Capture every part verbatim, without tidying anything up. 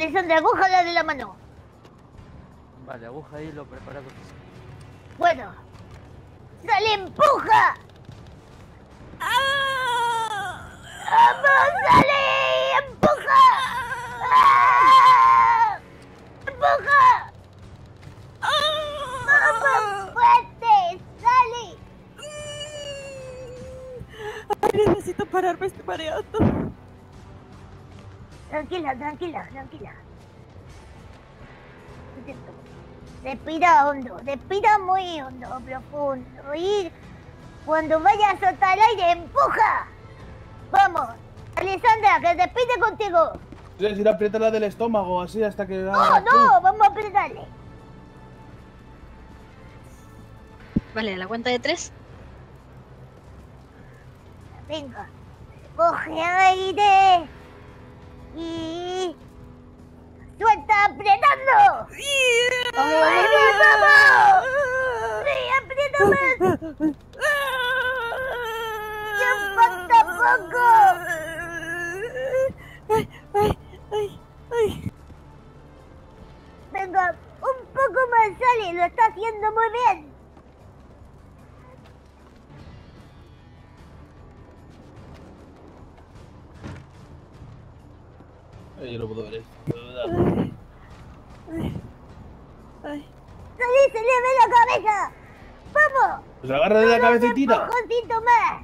Alessandra, agújala de la mano. Vale, aguja y lo preparado. Bueno. ¡Sale, empuja! ¡Vamos, sale! ¡Empuja! ¡Ah! ¡Empuja! ¡Vamos, fuerte! ¡Sale! Ay, necesito pararme, estoy mareando. Tranquila, tranquila, tranquila. Respira hondo, respira muy hondo, profundo. Y cuando vayas a soltar el aire, empuja. Vamos, Alessandra, que despide contigo. Tienes que ir a apretarla del estómago, así hasta que... No, no, vamos a apretarle. Vale, a la cuenta de tres. Venga, coge aire. Y... ¡suelta apretando! ¡Vamos! ¡Vamos! ¡Sí, aprieta más! ¡Ya falta poco! Ay, ay, ay, ay. Venga, un poco más, sale, lo está haciendo muy bien. Ay, yo no puedo ver esto. Ay, ay, ay. ¡Salí, se le ve la cabeza! ¡Vamos! Pues agarra de la cabeza y tira. ¡Un empujoncito más!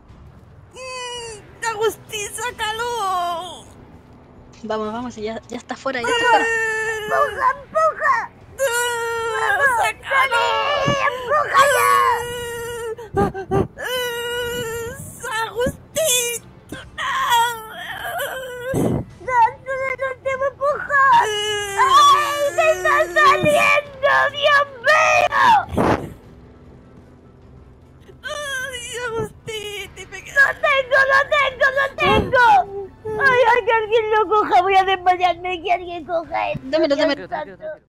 ¡Agustín, sácalo! Vamos, vamos, ya, ya está fuera, ya está fuera. ¡Empuja, empuja! ¡Vamos, sácalo! ¡Empuja ya! ¡Agustín! ¡No, solo no te voy a empujar! ¡Ay, se está saliendo! ¡Dios mío! ¡Ay, Agustín! Dime que... ¡Lo tengo, lo tengo, lo tengo! ¡Ay, ay, que alguien lo coja! Voy a desmayarme, que alguien coja esto. Dámelo, Dios dámelo. santo.